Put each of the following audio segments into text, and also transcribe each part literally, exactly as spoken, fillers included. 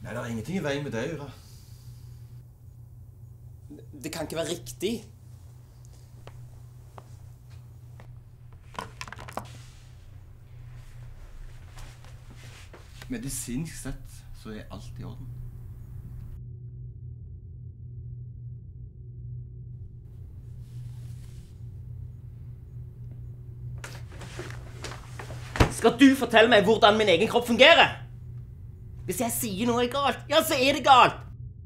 Nei, det er ingenting i veien med det, Ura. Det kan ikke være riktig. Medisinsk sett så er alt i orden. Skal du fortelle meg hvordan min egen kropp fungerer? Hvis jeg sier noe er galt, ja, så er det galt.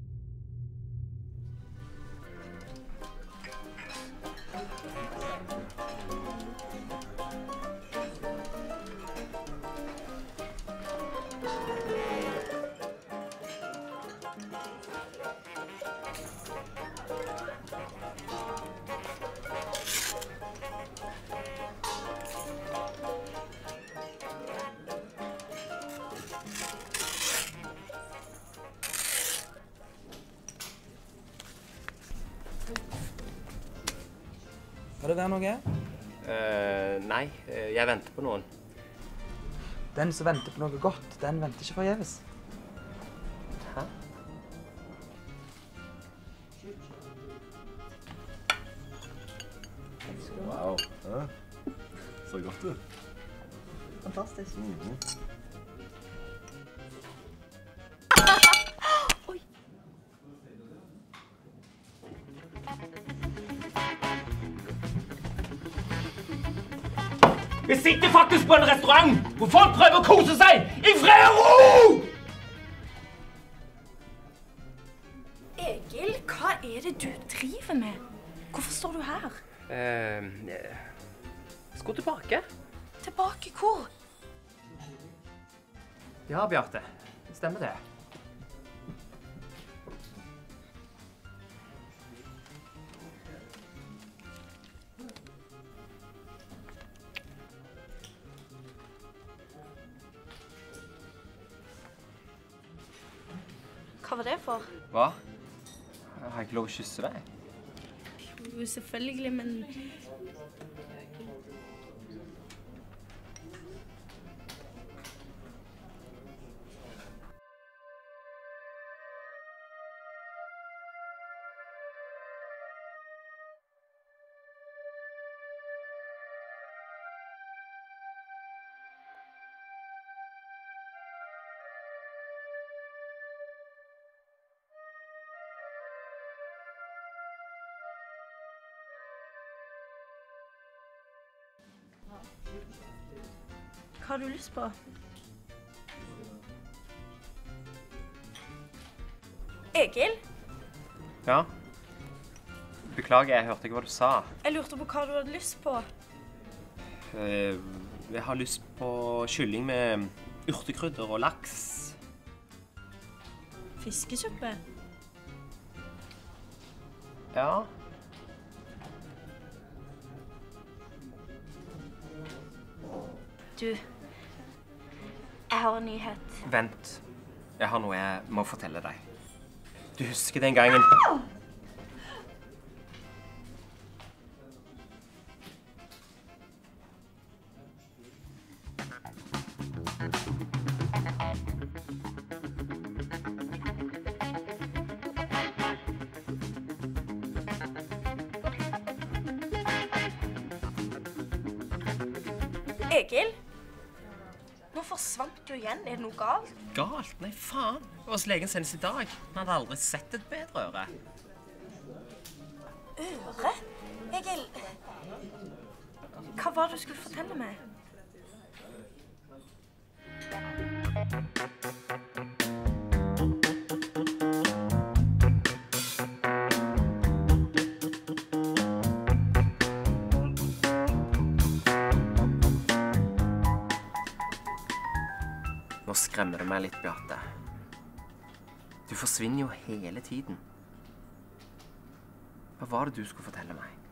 Skal det være noe? Uh, nei, jeg venter på noen. Den som venter på noe godt, den venter ikke forgjeves. Hæ? Wow. Ja. Så godt ut. Fantastisk. Mm-hmm. Vi sitter faktisk på en restaurant hvor folk prøver å kose seg i fred og ro! Egil, hva er det du driver med? Hvorfor står du her? Uh, skal tilbake. Tilbake hvor? Ja, Bjarte. Stemmer det. Hva var det for? Hva? Jeg har ikke lov å kysse deg. Jo, selvfølgelig, men... Hva har du lyst på? Egil? Ja? Beklager, jeg hørte ikke hva du sa. Jeg lurte på hva du hadde lyst på. Uh, jeg har lyst på kylling med urtekrydder og laks. Fiskesuppe? Ja. Du, jeg har en nyhet. Vent. Jeg har noe jeg må fortelle deg. Du husker den gangen... Egil? Nå forsvant du igjen. Er det noe galt? Galt? Nei, faen. Jeg var hos legen senest i dag. Han hadde aldri sett et bedre øre. Øre? Egil, hva var det du skulle fortelle meg? Nå skremmer det meg litt, Bjarte. Du forsvinner jo hele tiden. Hva var det du skulle fortelle meg?